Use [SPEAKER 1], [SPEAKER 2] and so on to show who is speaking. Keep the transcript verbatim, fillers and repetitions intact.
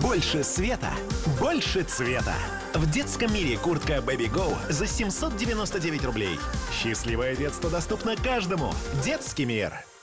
[SPEAKER 1] Больше света, больше цвета. В детском мире куртка Baby Go за семьсот девяносто девять рублей. Счастливое детство доступно каждому. Детский мир.